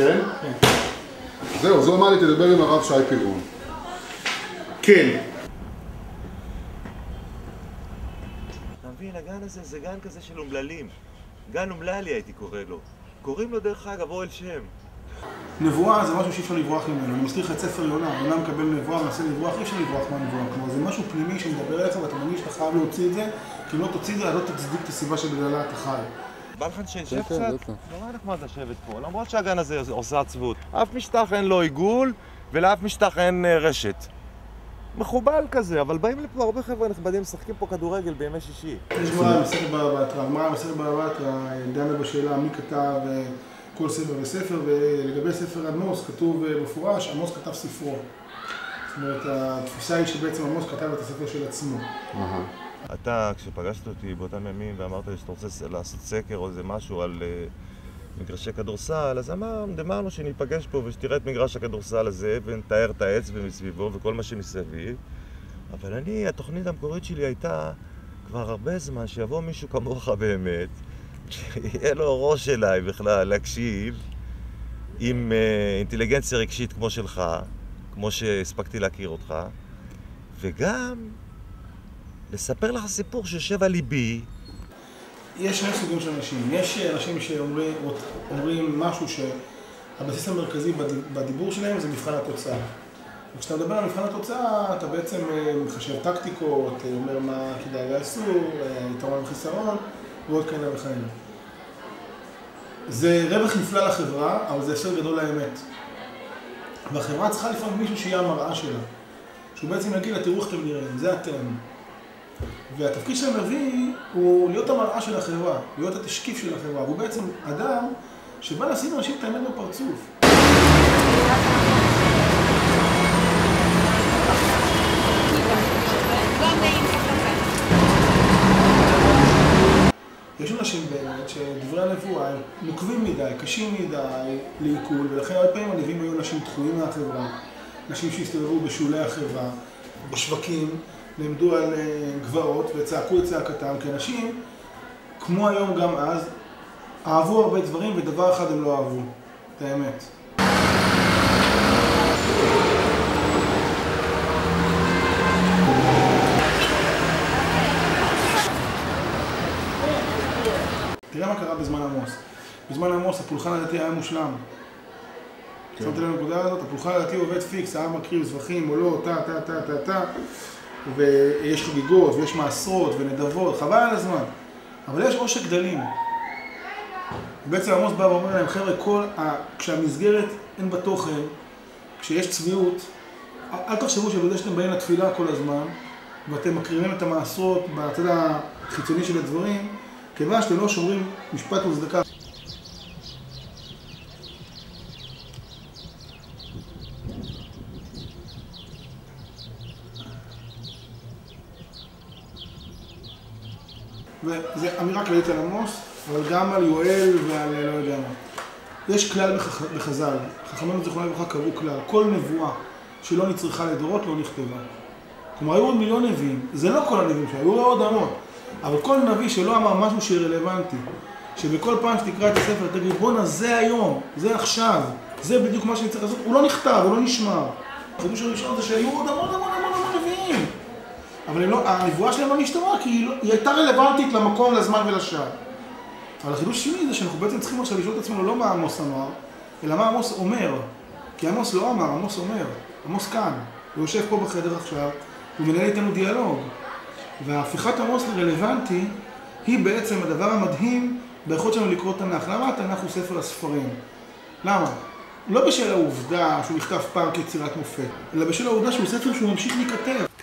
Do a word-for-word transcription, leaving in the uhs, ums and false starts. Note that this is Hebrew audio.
כן? כן. זהו, אז הוא אמר לי, תדבר עם הרב שי פירון. כן. אתה מבין, הגן הזה זה גן כזה של אומללים. גן אומללי הייתי קורא לו. קוראים לו דרך אגב אוהל שם. נבואה זה משהו שאי אפשר לברוח ממנו. אני מזכיר לך את ספר יונה, יונה מקבל נבואה, מנסה לברוח, אי אפשר לברוח מהנבואה. כלומר, זה משהו פנימי שמדבר אליך ואתה מרגיש שאתה חייב להוציא את זה, כי אם לא תוציא את זה, אז לא תצדיק את הסיבה שבגללה אתה חי. בא לך שנשב קצת? נורא נחמד לשבת פה, למרות שהגן הזה עושה עצבות. אף משטח אין לו עיגול ולאף משטח אין רשת. מחובל כזה, אבל באים לפה הרבה חבר'ה נכבדים, משחקים פה כדורגל בימי שישי. יש גמרא במסכת בבא בתרא, גמרא במסכת בבא בתרא דנה בשאלה מי כתב כל ספר וספר, ולגבי ספר עמוס כתוב מפורש, עמוס כתב ספרו. זאת אומרת, התפיסה היא שבעצם עמוס כתב את הספר של עצמו. אתה, כשפגשת אותי באותם ימים ואמרת לי שאתה רוצה לעשות סקר או איזה משהו על מגרשי כדורסל, אז אמרנו שניפגש פה ושתראה את מגרש הכדורסל הזה ונתאר את העץ ומסביבו וכל מה שמסביב. אבל אני, התוכנית המקורית שלי הייתה כבר הרבה זמן שיבוא מישהו כמוך באמת, שיהיה לו ראש אליי בכלל להקשיב עם אינטליגנציה רגשית כמו שלך, כמו שהספקתי להכיר אותך, וגם לספר לך סיפור שיושב על ליבי. יש שני סוגים של אנשים. יש אנשים שאומרים משהו שהבסיס המרכזי בדיבור שלהם זה מבחן התוצאה. וכשאתה מדבר על מבחן התוצאה, אתה בעצם מחשב טקטיקות, אומר מה כדאי ואסור, יתרון וחיסרון, ועוד כאלה וכאלה. זה רווח נפלא לחברה, אבל זה הפסד גדול לאמת. והחברה צריכה לפעמים מישהו שיהיה המראה שלה. שהוא בעצם יגיד לה, תראו איך אתם נראים, זה אתם. והתפקיד של המביא הוא להיות המראה של החברה, להיות התשקיף של החברה. והוא בעצם אדם שבא לשים אנשים את האמת בפרצוף. יש אנשים באמת שדברי הנבואה הם נוקבים מדי, קשים מדי לעיכול, ולכן הרבה פעמים הנביאים היו אנשים דחויים מהחברה, אנשים שהסתובבו בשולי החברה, בשווקים, נעמדו על גבעות וצעקו את צעקתם, כי אנשים, כמו היום גם אז, אהבו הרבה דברים ודבר אחד הם לא אהבו, את האמת. תראה מה קרה בזמן עמוס. בזמן עמוס הפולחן הדתי היה מושלם. שמת לב לנקודה הזאת? הפולחן הדתי עובד פיקס, העם מקריב זבחים או לא, טה, טה, טה, טה, טה. ויש חגיגות, ויש מעשרות, ונדבות, חבל על הזמן. אבל יש עושק גדלים. בעצם עמוס בא ואומר להם, חבר'ה, כל ה... כשהמסגרת אין בתוכן, כשיש צביעות, אל תחשבו שבזה שאתם באים לתפילה כל הזמן, ואתם מקריבים את המעשרות בצד החיצוני של הדברים, כיוון שאתם לא שומרים משפט וצדקה. וזו אמירה כללית על עמוס, אבל גם על יואל ועל לא יודע מה. יש כלל בחז"ל, חכמינו זיכרונם לברכה קבעו כלל, כל נבואה שלא נצריכה לדורות לא נכתבה. כלומר, היו עוד מיליון נביאים, זה לא כל הנביאים שהיו עוד המון, אבל כל נביא שלא אמר משהו שרלוונטי, שבכל פעם שתקרא את הספר תגיד, בונה, זה היום, זה עכשיו, זה בדיוק מה שאני צריך לעשות, הוא לא נכתב, הוא לא נשמר. החידוש הראשון זה שהיו עוד המון המון המון המון נביאים. אבל לא, הנבואה שלהם לא נשתמרה, כי היא, לא, היא הייתה רלוונטית למקום, לזמן ולשעה. אבל החידוש השני זה שאנחנו בעצם צריכים עכשיו לשאול את עצמנו לא מה עמוס אמר, אלא מה עמוס אומר. כי עמוס לא אמר, עמוס אומר. עמוס כאן. הוא יושב פה בחדר עכשיו, הוא מנהל איתנו דיאלוג. וההפיכת עמוס לרלוונטי היא בעצם הדבר המדהים ביכולת שלנו לקרוא תנ"ך. למה התנ"ך הוא ספר הספרים? למה? לא בשביל העובדה שהוא נכתב פעם כיצירת מופת, אלא בשביל העובדה שהוא ספר שהוא ממשיך להיכתב.